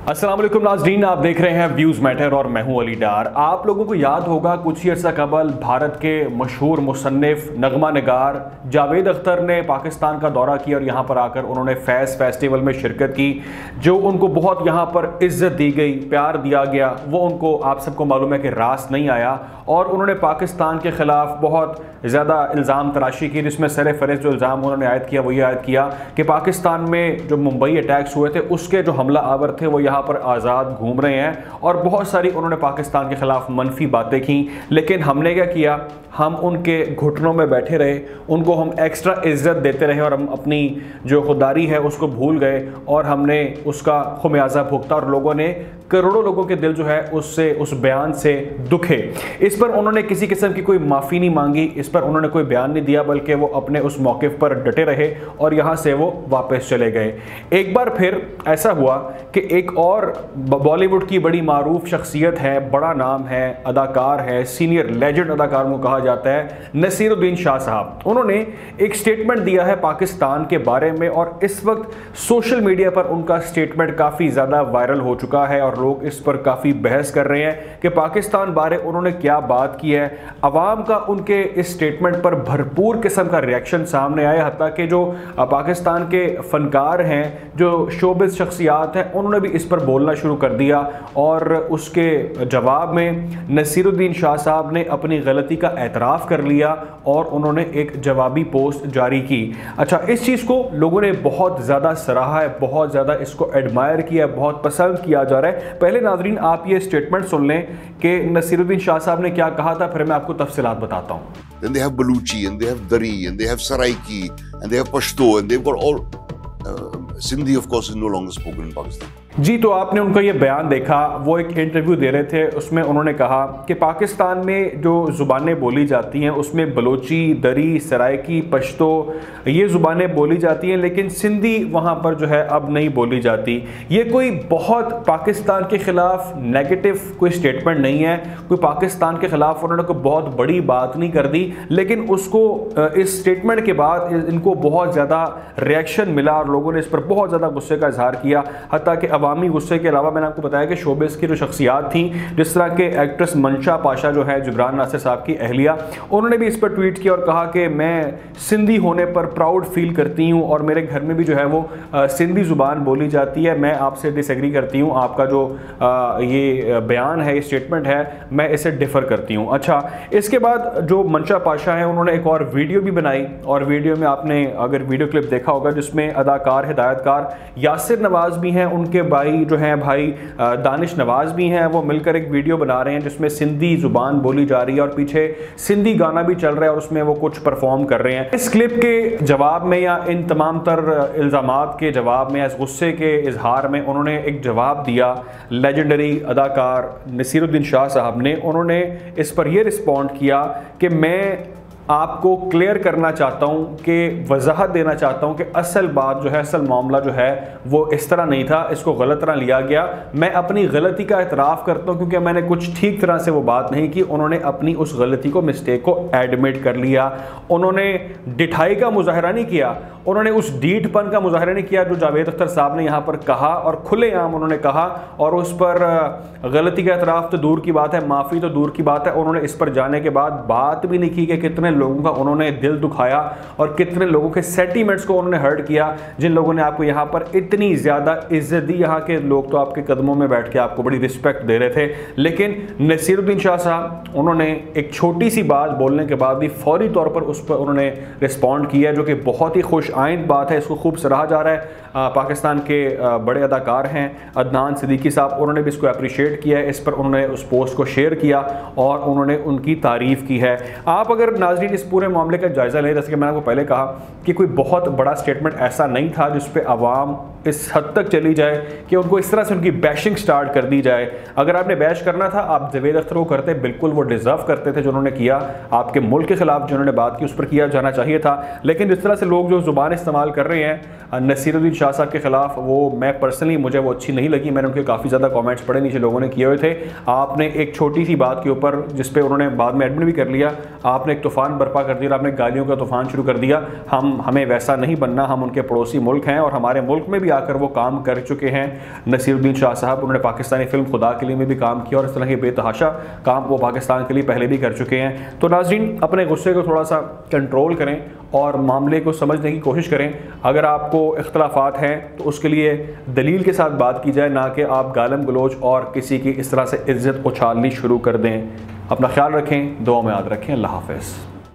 अस्सलाम वालेकुम नाज़रीन, आप देख रहे हैं व्यूज़ मैटर और मैं हूं अली डार। आप लोगों को याद होगा कुछ ही अर्सा कबल भारत के मशहूर मुसन्निफ नगमा निगार जावेद अख्तर ने पाकिस्तान का दौरा किया और यहाँ पर आकर उन्होंने फैज़ फेस्टिवल में शिरकत की। जो उनको बहुत यहाँ पर इज़्ज़त दी गई, प्यार दिया गया, वो उनको आप सबको मालूम है कि रास नहीं आया और उन्होंने पाकिस्तान के ख़िलाफ़ बहुत ज़्यादा इल्ज़ाम तराशी की, जिसमें सर फहरिस्त जो इल्ज़ाम उन्होंने आयद किया वो ये आयद किया कि पाकिस्तान में जो मुंबई अटैक्स हुए थे उसके जो हमला आवर थे वो यहाँ पर आज़ाद घूम रहे हैं और बहुत सारी उन्होंने पाकिस्तान के ख़िलाफ़ मनफी बातें की। लेकिन हमने क्या किया, हम उनके घुटनों में बैठे रहे, उनको हम एक्स्ट्रा इज़्ज़त देते रहे और हम अपनी जो खुदारी है उसको भूल गए और हमने उसका खुमियाजा भुगता और लोगों ने, करोड़ों लोगों के दिल जो है उससे, उस बयान से दुखे। इस पर उन्होंने किसी किस्म की कोई माफ़ी नहीं मांगी, इस पर उन्होंने कोई बयान नहीं दिया, बल्कि वो अपने उस मौक़िफ़ पर डटे रहे और यहाँ से वो वापस चले गए। एक बार फिर ऐसा हुआ कि एक और बॉलीवुड की बड़ी मारूफ शख्सियत है, बड़ा नाम है, अदाकार है, सीनियर लेजेंड अदाकार को कहा जाता है, नसीरुद्दीन शाह साहब। उन्होंने एक स्टेटमेंट दिया है पाकिस्तान के बारे में और इस वक्त सोशल मीडिया पर उनका स्टेटमेंट काफ़ी ज़्यादा वायरल हो चुका है और लोग इस पर काफ़ी बहस कर रहे हैं कि पाकिस्तान बारे उन्होंने क्या बात की है। अवाम का उनके इस स्टेटमेंट पर भरपूर किस्म का रिएक्शन सामने आया, हत्ता कि जो पाकिस्तान के फनकार हैं, जो शोबिज़ शख्सियात हैं, उन्होंने भी इस पर बोलना शुरू कर दिया और उसके जवाब में नसीरुद्दीन शाह साहब ने अपनी गलती का एतराफ़ कर लिया और उन्होंने एक जवाबी पोस्ट जारी की। अच्छा, इस चीज़ को लोगों ने बहुत ज़्यादा सराहा है, बहुत ज़्यादा इसको एडमायर किया है, बहुत पसंद किया जा रहा है। पहले नाज़रीन आप ये स्टेटमेंट सुन लें कि नसीरुद्दीन शाह साहब ने क्या कहा था, फिर मैं आपको तफसीलात बताता हूँ। Then they have Baluchi and they have Dari and they have Saraiki and they have Pashto and they've got all Sindhi of course is no longer spoken in Pakistan. जी, तो आपने उनका ये बयान देखा, वो एक इंटरव्यू दे रहे थे, उसमें उन्होंने कहा कि पाकिस्तान में जो ज़ुबानें बोली जाती हैं उसमें बलोची, दरी, सराइकी, पश्तो ये ज़ुबानें बोली जाती हैं, लेकिन सिंधी वहाँ पर जो है अब नहीं बोली जाती। ये कोई बहुत पाकिस्तान के ख़िलाफ़ नेगेटिव कोई स्टेटमेंट नहीं है, कोई पाकिस्तान के ख़िलाफ़ उन्होंने कोई बहुत बड़ी बात नहीं कर दी, लेकिन उसको इस स्टेटमेंट के बाद इनको बहुत ज़्यादा रिएक्शन मिला और लोगों ने इस पर बहुत ज़्यादा गुस्से का इजहार किया। हत्ता कि अवामी गुस्से के अलावा मैंने आपको बताया कि शोबिस की जो शख्सियात थी, जिस तरह के एक्ट्रेस मंशा पाशा जो है जुबरान नासिर साहब की अहलिया, उन्होंने भी इस पर ट्वीट किया और कहा कि मैं सिंधी होने पर प्राउड फील करती हूँ और मेरे घर में भी जो है वो सिंधी ज़ुबान बोली जाती है। मैं आपसे डिसएग्री करती हूँ, आपका जो ये बयान है, ये स्टेटमेंट है, मैं इसे डिफ़र करती हूँ। अच्छा, इसके बाद जो मंशा पाशा है उन्होंने एक और वीडियो भी बनाई और वीडियो में आपने अगर वीडियो क्लिप देखा होगा जिसमें अदाकार, हिदायतकार यासिर नवाज़ भी हैं, उनके भाई जो हैं भाई दानिश नवाज़ भी हैं, वो मिलकर एक वीडियो बना रहे हैं जिसमें सिंधी ज़ुबान बोली जा रही है और पीछे सिंधी गाना भी चल रहा है और उसमें वो कुछ परफॉर्म कर रहे हैं। इस क्लिप के जवाब में या इन तमाम तर इल्ज़ामात के जवाब में, इस गुस्से के इजहार में उन्होंने एक जवाब दिया लेजेंडरी अदाकार नसीरुद्दीन शाह साहब ने। उन्होंने इस पर यह रिस्पॉन्ड किया कि मैं आपको क्लियर करना चाहता हूं कि वजाहत देना चाहता हूं कि असल बात जो है, असल मामला जो है वो इस तरह नहीं था, इसको गलत तरह लिया गया। मैं अपनी गलती का एतराफ़ करता हूं क्योंकि मैंने कुछ ठीक तरह से वो बात नहीं की। उन्होंने अपनी उस गलती को, मिस्टेक को एडमिट कर लिया। उन्होंने डिठाई का मुजाहरा नहीं किया, उन्होंने उस डीठपन का मुजाहरा नहीं किया जो जावेद अख्तर साहब ने यहाँ पर कहा और खुलेआम उन्होंने कहा और उस पर गलती का एतराफ़ तो दूर की बात है, माफ़ी तो दूर की बात है, उन्होंने इस पर जाने के बाद बात भी नहीं की कि कितने लोगों का उन्होंने दिल दुखाया और कितने लोगों के सेंटीमेंट्स को उन्होंने हर्ट किया, जिन लोगों ने आपको यहाँ पर इतनी ज़्यादा इज्जत दी। यहाँ के लोग तो आपके कदमों में बैठ के आपको बड़ी रिस्पेक्ट दे रहे थे, लेकिन नसीरुद्दीन शाह साहब उन्होंने एक छोटी सी बात बोलने के बाद भी फौरी तौर पर उस पर उन्होंने रिस्पॉन्ड किया, जो कि बहुत ही खुश आइंद बात है, इसको खूब सराहा जा रहा है। पाकिस्तान के बड़े अदाकार हैं अदनान सिद्दीकी साहब, उन्होंने भी इसको अप्रिशिएट किया है, इस पर उन्होंने उस पोस्ट को शेयर किया और उन्होंने उनकी तारीफ़ की है। आप अगर नाज़रीन इस पूरे मामले का जायज़ा लें, जैसे कि मैंने आपको पहले कहा कि कोई बहुत बड़ा स्टेटमेंट ऐसा नहीं था जिस पे अवाम इस हद तक चली जाए कि उनको इस तरह से उनकी बैशिंग स्टार्ट कर दी जाए। अगर आपने बैश करना था, आप जावेद अख्तर को करते, बिल्कुल वो डिज़र्व करते थे जो उन्होंने किया, आपके मुल्क के ख़िलाफ़ जो उन्होंने बात की उस पर किया जाना चाहिए था। लेकिन जिस तरह से लोग जो ज़ुबान इस्तेमाल कर रहे हैं नसीरुद्दीन शाह साहब के ख़िलाफ़, वो मैं पर्सनली, मुझे वो अच्छी नहीं लगी। मैंने उनके काफ़ी ज़्यादा कमेंट्स पढ़े नीचे लोगों ने किए हुए थे। आपने एक छोटी सी बात के ऊपर, जिस पे उन्होंने बाद में एडमिट भी कर लिया, आपने एक तूफ़ान बर्पा कर दिया, आपने गालियों का तूफ़ान शुरू कर दिया। हमें वैसा नहीं बनना, हम उनके पड़ोसी मुल्क हैं और हमारे मुल्क में भी आकर वो काम कर चुके हैं। नसीरुद्दीन शाह साहब, उन्होंने पाकिस्तानी फिल्म खुदा के लिए में भी काम किया और इस तरह के बेतहाशा काम वो पाकिस्तान के लिए पहले भी कर चुके हैं। तो नाज़रीन, अपने गुस्से को थोड़ा सा कंट्रोल करें और मामले को समझने की कोशिश करें। अगर आपको इख्तलाफात हैं तो उसके लिए दलील के साथ बात की जाए, ना कि आप गालम गलोच और किसी की इस तरह से इज्जत उछालनी शुरू कर दें। अपना ख्याल रखें, दुआ में याद रखें। अल्लाह हाफ़िज़।